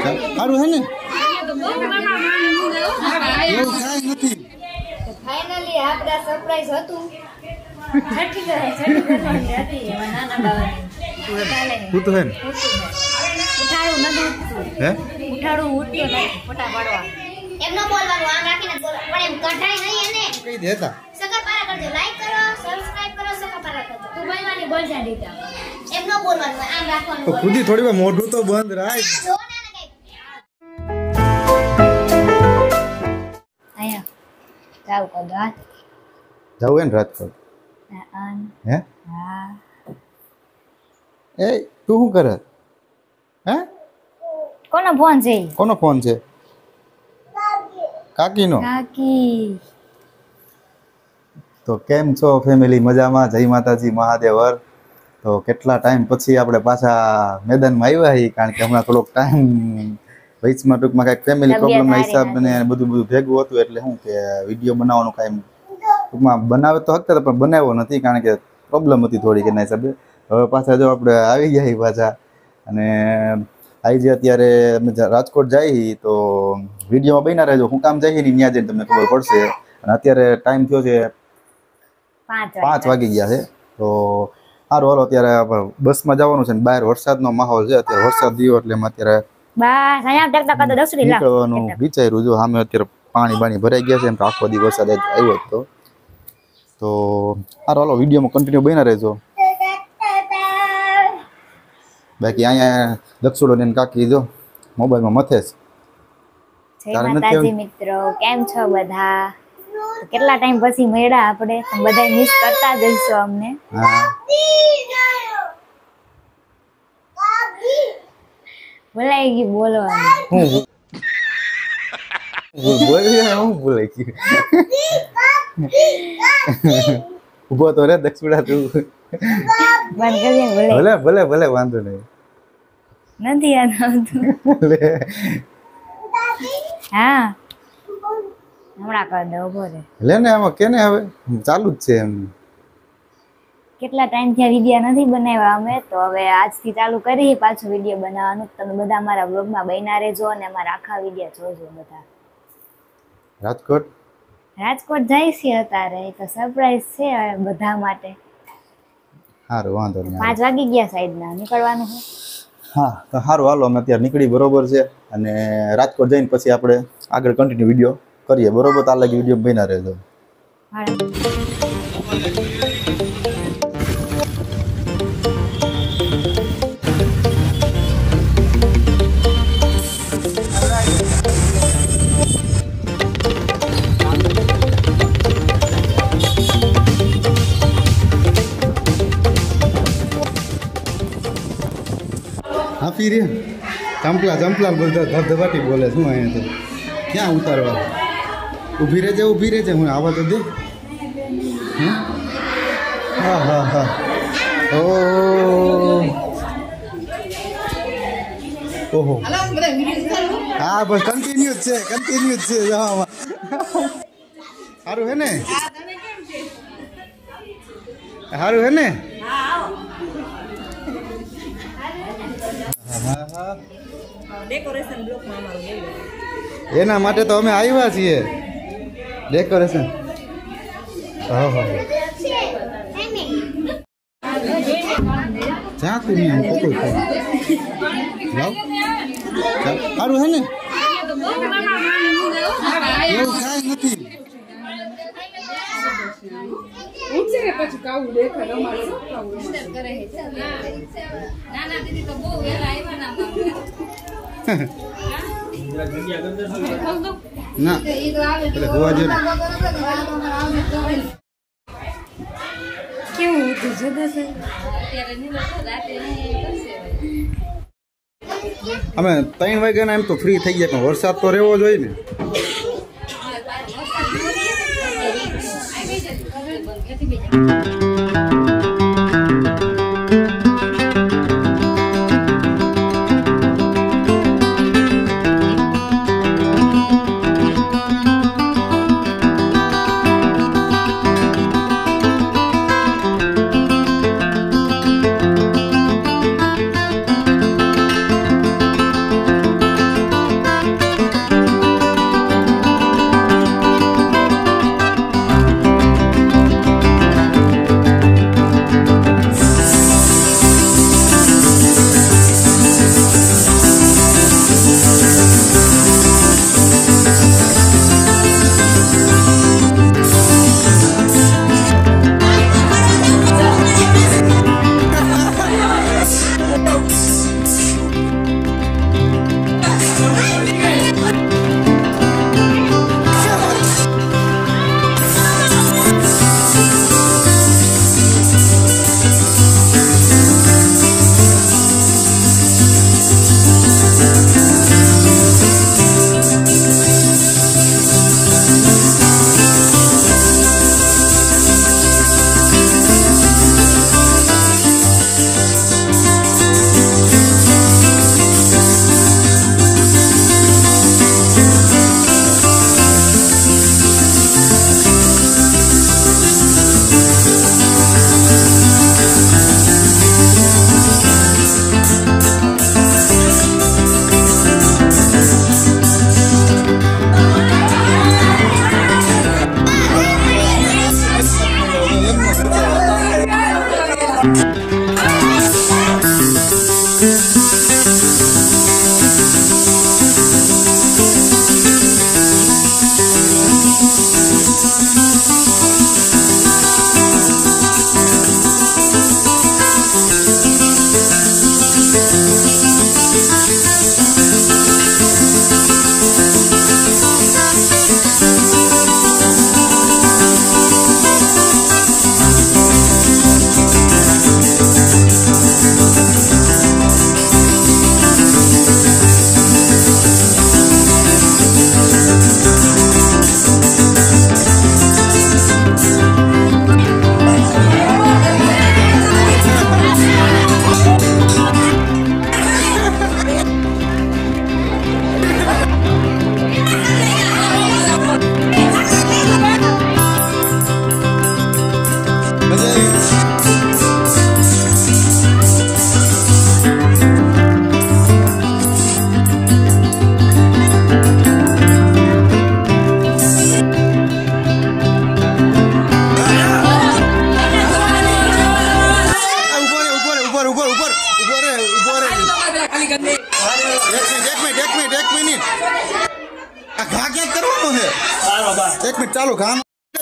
સારું હે ને એવું કાંઈ નથી ફાઇનલી આપડા સરપ્રાઈઝ હતું છઠ્ઠી કરવાની હતી નાના બાવાની હું તો હે ને ઉઠાડું નથી હે ઉઠાડું ઉઠ્યો નથી ફોટા પાડવા એમનો બોલવાનું આમ રાખીને બોલો પણ એમ કઢાઈ નહીં એને કઈ દેતા સકરપારા કરજો લાઈક કરો સબસ્ક્રાઇબ કરો સકરપારા કરજો તું બોલવાની બોલ જા દીતા એમનો બોલવાનું આમ રાખવાનું તો ખુદી થોડી વાર મોઢું તો બંધ રાખ જો ને કઈ આયા જાવ કદા જાવ હે ને રાજકોટ હે હા એ તું શું કરે હે કોનો ફોન છે કોનો ફોન છે કાકીનો કાકી તો કેમ છો ફેમિલી મજામાં જય માતાજી મહાદેવર તો કેટલા ટાઈમ પછી આપણે પાછા મેદાનમાં આવ્યા છીએ કારણ કે હમણાં થોડોક ટાઈમ વચમાં ટૂંકમાં કાંઈક ફેમિલી પ્રોબ્લેમના હિસાબને બધું ભેગું હતું એટલે શું કે વિડીયો બનાવવાનું કાંઈ ટૂંકમાં બનાવે તો હકતા પણ બનાવ્યો નથી કારણ કે પ્રોબ્લેમ હતી થોડીક એના હિસાબે હવે પાછા જો આપણે આવી ગયા પાછા અને આજે અત્યારે અમે રાજકોટ જઈએ તો વિડીયોમાં બન્યા રહેજો હું કામ જઈએ ને ત્યાં જઈને તમને ખબર પડશે અને અત્યારે ટાઈમ થયો છે 5 વાગી ગયા છે તો સારું હાલો અત્યારે બસમાં જવાનું છે ને બહાર વરસાદનો માહોલ છે અત્યારે વરસાદ થયો એટલે એમાં અત્યારે નીકળવાનું વિચાર્યું જો સામે અત્યારે પાણી ભરાઈ ગયા છે એમ તો આખો દી વરસાદ આવ્યો હતો તો સારું હાલો વિડીયોમાં કન્ટિન્યુ બન્યા રહેજો બાકી અહીંયા દક્ષુડો ને કાકી જો મોબાઈલમાં મથે છે જય માતાજી મિત્રો કેમ છો બધા કેટલા ટાઈમ પછી મળ્યા આપણે બધા મિસ કરતા જઈશું અમને બોલાઈ ગઈ બોલવાનું હું બોલાઈ ગઈ ઉભો તો રે દક્ષુડા તું ભલે ભલે ભલે વાંધો નહીં નથી યાદ આવતું હા હમણાં કર દો ઉભો રે લે ને આમાં કેને હવે ચાલુ જ છે એમ કેટલા ટાઈમ થી વિડીયો નથી બનાવ્યા અમે તો હવે આજથી ચાલુ કરી પાછું વિડીયો બનાવવાનું તમે બધા અમારા વ્લોગમાં બન્યા રહેજો અને અમારા આખા વિડીયો જોજો બધા રાજકોટ જાય છે અત્યારે તો સરપ્રાઈઝ છે બધા માટે સારું વાંધો નહીં 5 વાગી ગયા સાઈડના નીકળવાનું છે હા તો સારું હાલો અમે અત્યારે નીકળી બરોબર છે અને રાજકોટ જઈને પછી આપણે આગળ કન્ટિન્યુ વિડીયો કરીએ બરોબર તાર લાગી વિડીયો બન્યા રહેજો હા ફીરે ચંપલા બોલતા ધબધબાટી બોલે શું અહીંયા તો ક્યાં ઉતારવા ઊભી રહેજે હું આવા તો દે હા હા હા ઓહો હા બસ કન્ટિન્યુ જ છે સારું હે ને ડેકોરેશન બ્લોકમાં અમારું એના માટે તો અમે આવ્યા છીએ ડેકોરેશન જા તું નહીં પકડ સારું હે ને એવું કાંઈ નથી ના એટલે હોવા જોઈએ કેવું અમે 3 વાગ્યાના એમ તો ફ્રી થઈ ગયા પણ વરસાદ તો રહેવો જોઈએ ને આ ઘા ક્યાં કરવાનો છે એક મિનિટ ચાલુ ઘા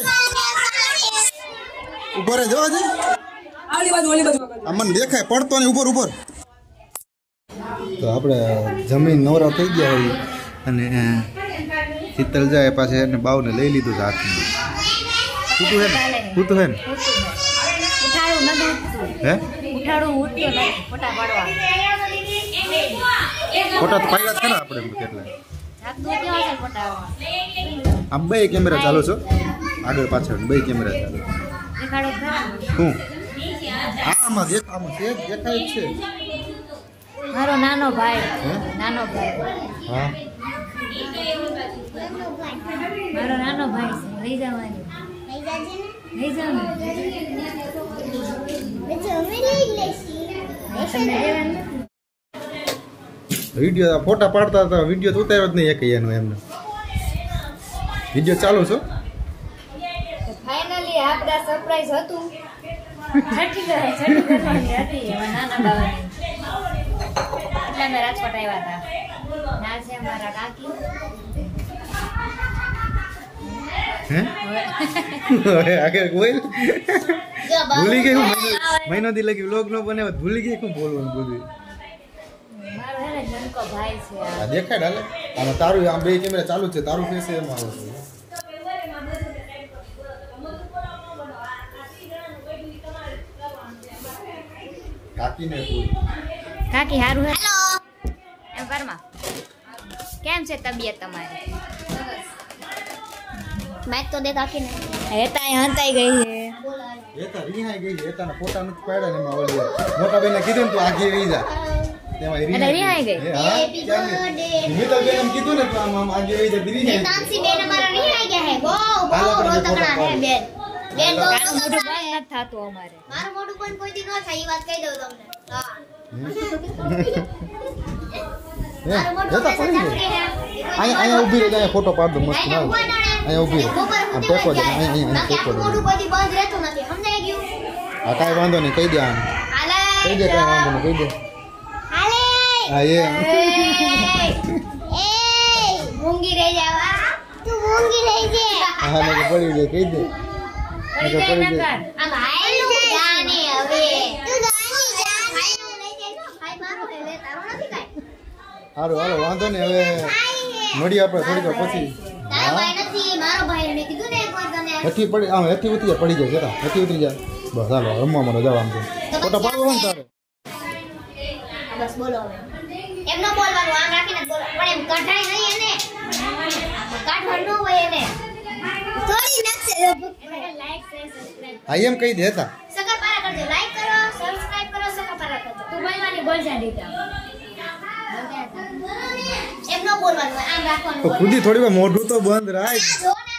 ઉપર જવા છે આ મને દેખાય પડતો ને ઉપર ઉપર તો આપણે જમીન નવરા થઈ ગયા હોય અને શીતલ જાય પાછે એને બાવને લઈ લીધું છે હાથમાં કૂતું હે ને કૂતું હે ને ઉઠાડું નથી ઉઠતું હે ઉઠાડું ઉઠતો નથી ફોટા પાડવા ફોટા તો પાડ્યા છે ને આપણે કેટલા જાગતું કેવા છે ફોટા આમ બે કેમેરા ચાલુ છો આગળ પાછળ બે કેમેરા ચાલુ દેખાડો ખરા શું આમાં દેખાય જ છે મારો નાનો ભાઈ હે? નાનો ભાઈ હા મારો નાનો ભાઈ છે લઈ જવાની લઈ જાવ ને તમને દેવાનું વિડીયો ફોટા પાડતા હતા વિડીયો તો ઉતાર્યો જ નહીં એક એનો એમને વિડીયો ચાલુ છો ફાઇનલી આપડા સરપ્રાઈઝ હતું છઠ્ઠી કરવાની હતી એમાં નાના બાવાની એટલે અમે રાજકોટ આવ્યા હતા ના છે અમારા કાકી હે હવે આગળ કોઈ ભૂલી ગઈ હું મહિનો દી લગી વ્લોગ નો બનાવ્યો ભૂલી ગઈ હું બોલવાનું બધું મારો હે ને નનકો ભાઈ છે આ. આ દેખાડ હાલે આમાં તારું આમ બે કેમેરા ચાલુ છે તારું ફેસ એમાં આવે છે કાકીને કોઈ કાકી હારું હે એમ કરમાં કેમ છે તબિયત તમારી મેચ તો દે કાકી ને હેતા હંતાઈ ગઈ છે એતા રિહાઈ ગઈ એતાના ફોટા નથી પાડ્યા ને એમાં ઓલી મોટા બેને કીધું ને તું આગે રહી જા તેમાં એટલે રિહાઈ ગઈ? મિતલ બેન એમ કીધું ને તો આમ આગે રહી જા રિહાઈ तांसी बेन हमारा नहीं आ गया है वो रोतकड़ा है बेन बेन तो કાનું મોઢું બંધ નથી થતું અમારે मारो मोटू पण कोई दी न थाई बात कही दो तुमने हां मारो मोटू જતા कैसे પડી चपके ગઈ है અહીંયા ઊભી રહી અહીંયા ફોટો પાડ દો મસ્ત ના અહીંયા ઊભી રહે આમ ટેકો દે અહીંયા ટેકો દે मोटू कोई दी बंद रहतो નથી સમજાઈ ગયું આ કાંઈ વાંધો નહીં કહી દે આમ હાલે કહી દે કાંઈ વાંધો નહીં કહી દે હાલે હા એ ए मूंगी रह जावा तू मूंगी रह जे હા ને પડી જાય કહી દે પડી જાય પડી ન જાય. કર આમ હાયલું જાને હવે તું જાની જા હાયલું લઈ જાય હાય મારો હવે તારો નથી કાઈ સારું હાલો વાંધો નહીં હવે મળીએ આપણે થોડીક વાર પછી તારો ભાઈ નથી મારો ભાઈ મેં કીધું ને એકવાર તને હેઠી પડી આમ હેઠી ઉતરી જાય પડી જાય જરા હેઠી ઉતરી જાય બસ હાલો રમવા મને જાવ આમ તો ફોટો પાડવો હોય ને તારે બસ બોલો હવે એમ ન બોલવાનું આમ રાખીને બોલો પણ એમ કઢાઈ નહીં એને કાઢવાનું ન હોય એને થોડી નાખશે લાઈક શેર સબસ્ક્રાઇબ હા એમ કહી દે હતા સકરપારા કરજો લાઈક કરો સબસ્ક્રાઇબ કરો સકરપારા કરજો તું બોલવાની બોલ જા દીતા એમ ન બોલવાનું આમ રાખવાનું તો ખુદી થોડી વાર મોઢું તો બંધ રાખ જો ને